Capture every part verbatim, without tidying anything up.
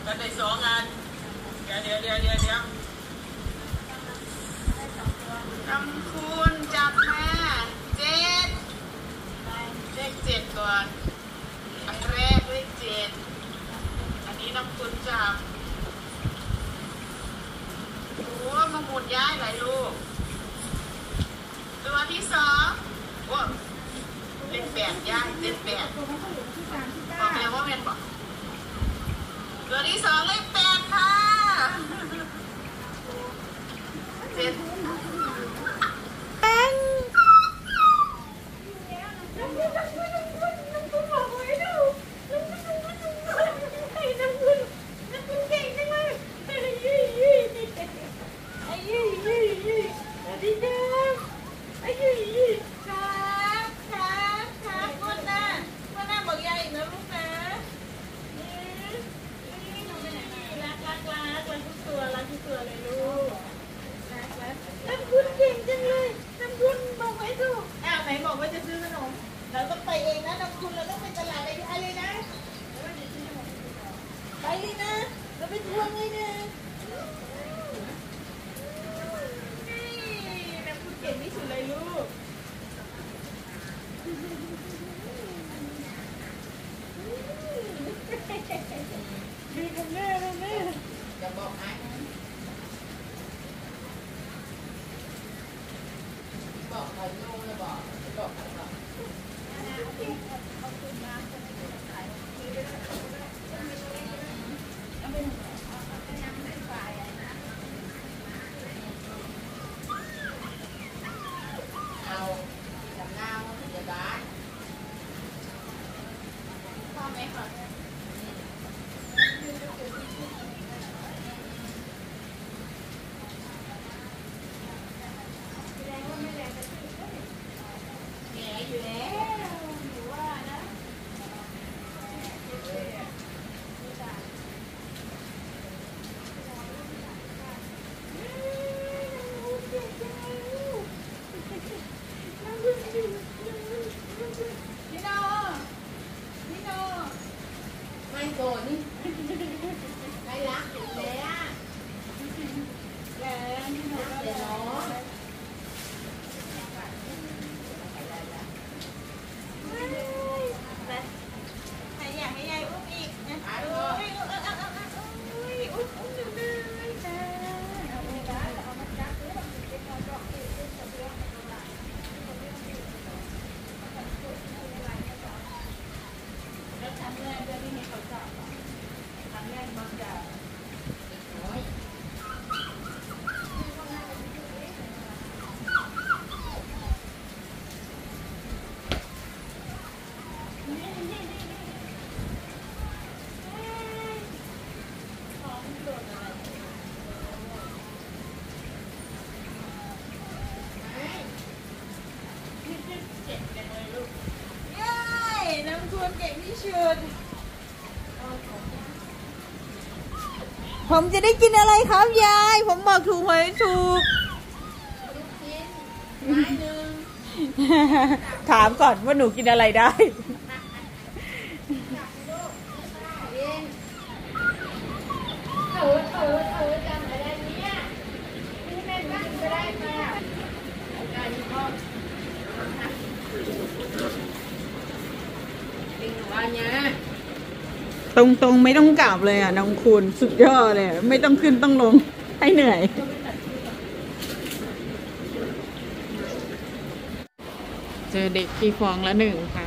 กันในสองงานเดี๋ยวเดี๋ยวเดี๋ยวเดี๋ยวเดี๋ยวกำคุณจับแม่เจ็ดเลขเจ็ดก่อนอันแรกเลขเจ็ดอันนี้น้ำคุณจับโอ้มาหมุนย้ายหลายลูกตัวที่สองโอ้เลขแปดย้ายเลขแปดบอกแล้วว่าเป็นบอกตัวที่สองเลขแปดค่ะเจ็ดแป้งเราต้องไปเองนะน้ำคุณเราต้องไปตลาดอะไรเลยนะไปเลยนะเราไปทวงเลยนะนี่น้ำคุณเก่งที่สุดเลยลูกดีกับแม่เลยแม่จะบอกให้บอกใครโน้เลยบอกบอกใครบอกเอาจำหน้าว่าพยาบาลพ่อไหมคะอยู่แล้วหนูว่านะพี่โนพี่โนไม่โกรธนี่ไม่รักอยู่แล้วแล้วพี่โนเดี๋ยวน้องน้ำคุณเก่งที่สุดผมจะได้กินอะไรครับยายผมบอกถูกหวยถูกถามก่อนว่าหนูกินอะไรได้ตรงตรงไม่ต้องกลับเลยอ่ะน้องคุณสุดยอดเลยไม่ต้องขึ้นต้องลงให้เหนื่อยเจอเด็กกี่ฟองละหนึ่งค่ะ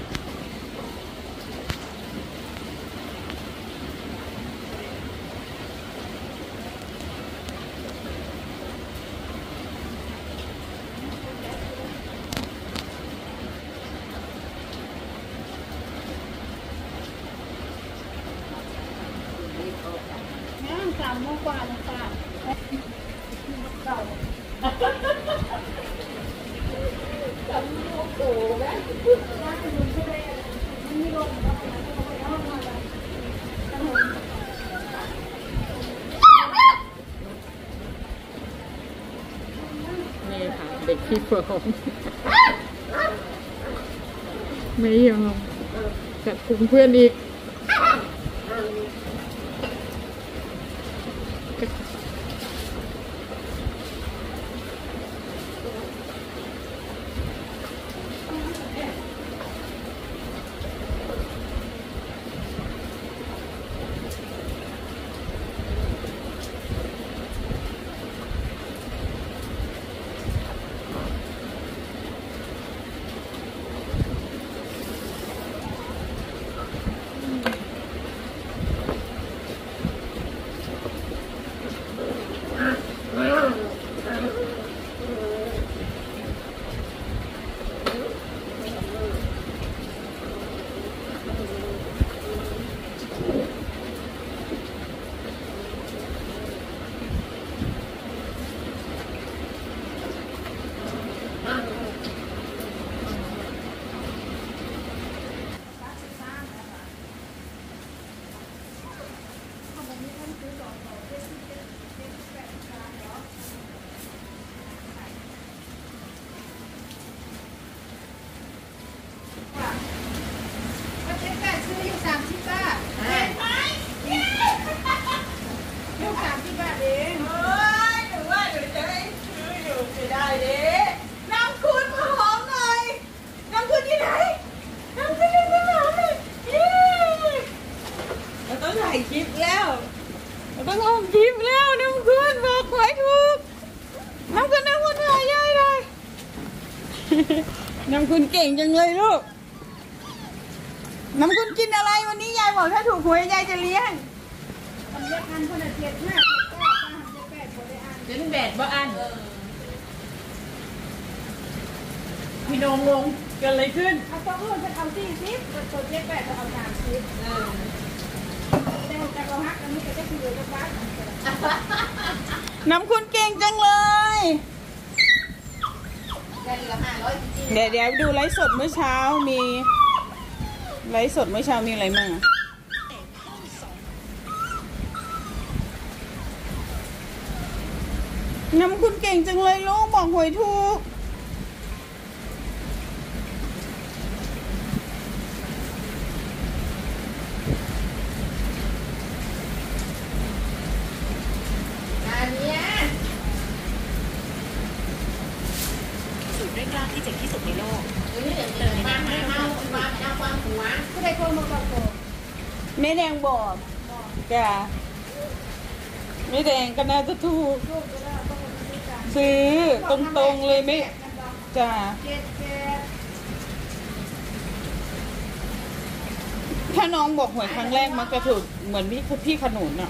สามโมงกว่าแล้วค่ะเก่าสามโมงโอ้แม่น่าจะดูใช่ไหมมันมีลมนี่ค่ะเด็กที่เฟิร์มไม่ยอมกัดกลุ่มเพื่อนอีกคลิปแล้วต้องออกคลิปแล้วน้ำคุณบอกหวยถูกน้ำคุณน้ำคุณถ่ายยายเลยน้ำคุณเก่งจังเลยลูกน้ำคุณกินอะไรวันนี้ยายบอกถ้าถูกหวยยายจะเลี้ยงทำเล็กอันคนละเจ็ดห้าเจ็ดแปดป้าทำเจ็ดแปดคนละอันเจ็ดแปดบ่อันพี่น้องงงเกิดอะไรขึ้นเอาตัวอื่นจะเอาสี่สิบตัวเจ็ดแปดจะเอาสามสิบน้ำคุณเก่งจังเลยเดี๋ยวเดี๋ยวดูไลฟ์สดเมื่อเช้ามีไลฟ์สดเมื่อเช้ามีอะไรมั่งน้ำคุณเก่งจังเลยลูกบอกหวยถูกเร่งร่างที่เจ๋งที่สุดในโลกมาไม่เมามาไม่เอาความหัวผู้ใดโกงมาบอกโกงแม่แดงบอกจ้ะแม่แดงก็น่าจะถูกซื้อตรงๆเลยไม่จ้ะถ้าน้องบอกหวยครั้งแรกมักจะถูกเหมือนพี่พี่ขนุนอ่ะ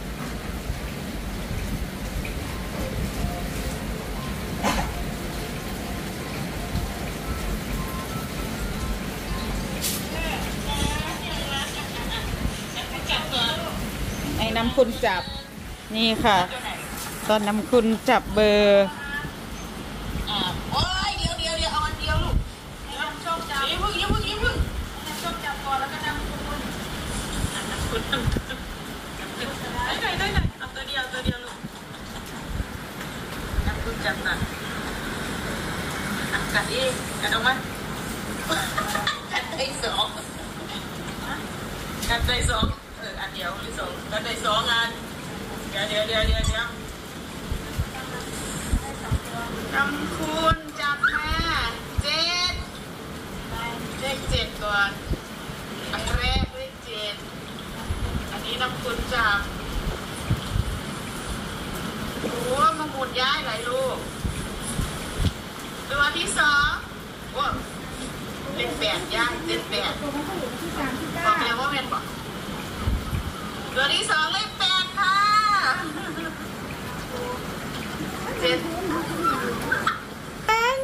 ไอ้น้ำคุณจับนี่ค่ะตอนน้ำคุณจับเบอร์อ่าโอ้ยเดี๋ยวเดี๋ยวเดี๋ยวเอาอันเดียวลูกน้ำชอบจับยิ่งพึ่งยิ่งพึ่งยิ่งพึ่งน้ำชอบจับก่อนแล้วก็น้ำคุณน้ำคุณได้ไหนได้ไหนเอาตัวเดียวตัวเดียวลูกน้ำคุณจับหนักกัดอีกกัดออกมากัดได้สองกัดได้สองเอออันเดียวหรือสองกัดได้สองอันเดี๋ยวเดี๋ยวเดี๋ยวเดี๋ยวเดี๋ยวน้ำคุณจับแม่เจ็ดเลขเจ็ดก่อนอันแรกเลขเจ็ดอันนี้น้ำคุณจับโอ้มาหมุนย้ายหลายลูกตัวที่สองโอ้เลขแปดย้ายเลขแปดบอกแล้วว่าเป็นบอกตัวที่สองเลขแปดค่ะเจ็ดแปด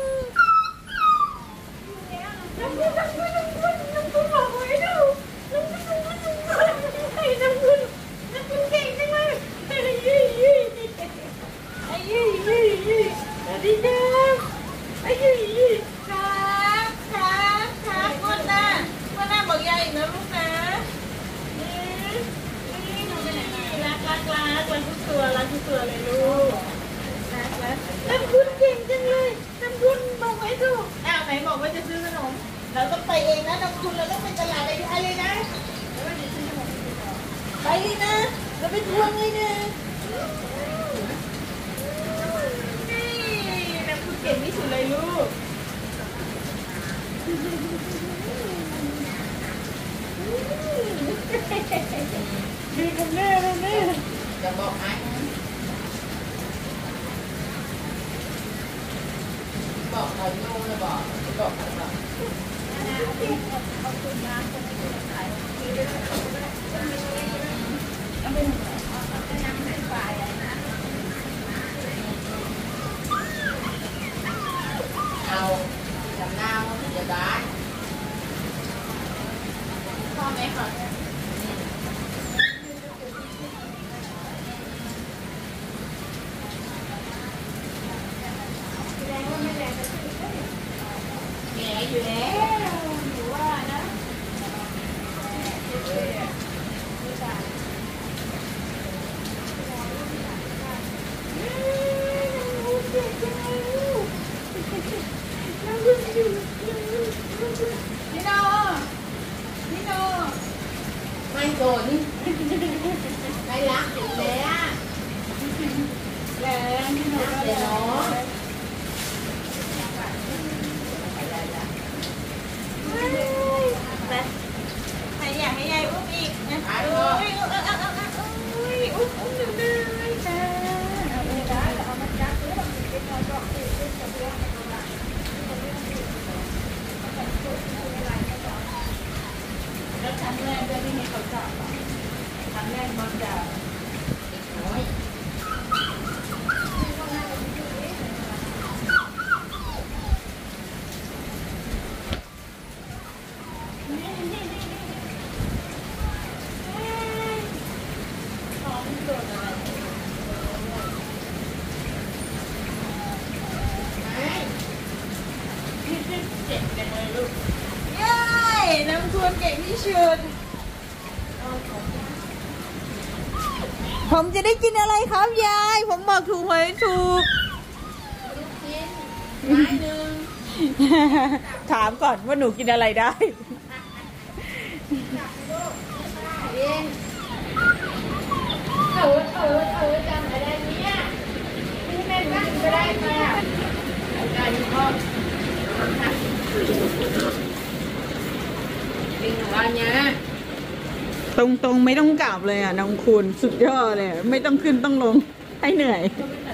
น้ำคุณน้ำคุณน้ำคุณน้ำคุณบอกไว้ดูน้ำคุณน้ำคุณน้ำคุณน้ำคุณเก่งจังเลยไอ้ยี่ยี่ไอ้ยี่ยี่ยี่สวัสดีจ้าไอ้ยี่ยี่ครับครับครับวันหน้าวันหน้าบอกยายอีกนะลูกนะรักรักรักรักทุกตัวรักทุกตัวเลยลูกรักรักน้ำคุณเก่งจังเลยน้ำคุณบอกไว้ถูกอ้าวไหนบอกว่าจะซื้อขนมเราต้องไปเองนะน้ำคุณเราต้องไปตลาดอะไรอะไรนะไปเลยนะเราไปทวงเลยนะน้ำคุณเก่งที่สุดเลยลูกดีกับแม่นะแม่จะบอกไหมบอกใครโน่เลยบอกบอกใครบอกเอาคุณน้ำคนที่ขายทีด้วยเอาไปทำอะไรเอาไปน้ำใส่ไฟนะเอาจำนาวจะได้พ่อแม่ก่อนอยู่แล้วหนูว่านะนี่โนนี่โนไม่โดนไม่รักอยู่แล้วแล้วนี่โนก็แล้วใครอยากให้ยายอุ้มอีกนะอุ้ยอุ้มอุ้ยอุ้มอุ้มหนึ่งเลยจ้าเอาไปได้เอามาจับด้วยเป็นกระบอกเป็นกระบอกแล้วครั้งแรกได้ที่ให้เขาจับครั้งแรกมันจะน้อยน้ำท่วมเก่งที่สุดผมจะได้กินอะไรครับยายผมบอกถูกหวยถูกลูกชิ้นไม้หนึ่งถามก่อนว่าหนูกินอะไรได้เรียนเออเออเออจำอะไรเนี่ยที่แม่บ้านก็ได้ค่ะได้พ่อตรงตรงไม่ต้องกลับเลยอ่ะน้องคุณสุดยอดเลยไม่ต้องขึ้นต้องลงให้เหนื่อย